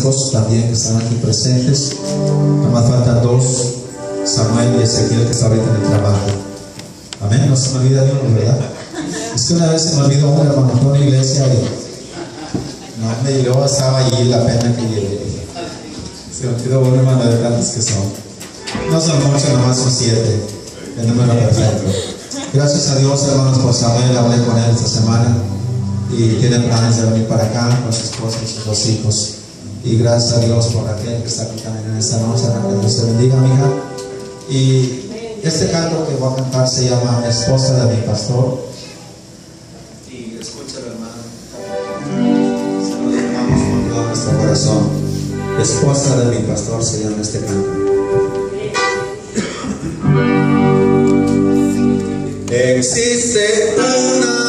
hijos también que están aquí presentes. Nada más faltan dos, Samuel y Ezequiel, que está ahorita en el trabajo. Amén, no se me olvida de uno, ¿verdad? Es que una vez se me olvidó un hermano en la iglesia y no me dio, estaba allí la pena que llevé. Se me olvidó un hermano de tantos que son. No son muchos, nomás son 7. El número perfecto. Gracias a Dios, hermanos, por Samuel. Hablé con él esta semana y tiene planes de venir para acá con su esposa y sus 2 hijos. Y gracias a Dios por Raquel que está aquí también en esta noche. Raquel, Dios te bendiga, mija. Y este canto que voy a cantar se llama Esposa de mi pastor. Y escucha, hermano, se lo dedicamos con todo nuestro corazón. Esposa de mi pastor se llama este canto. Existe una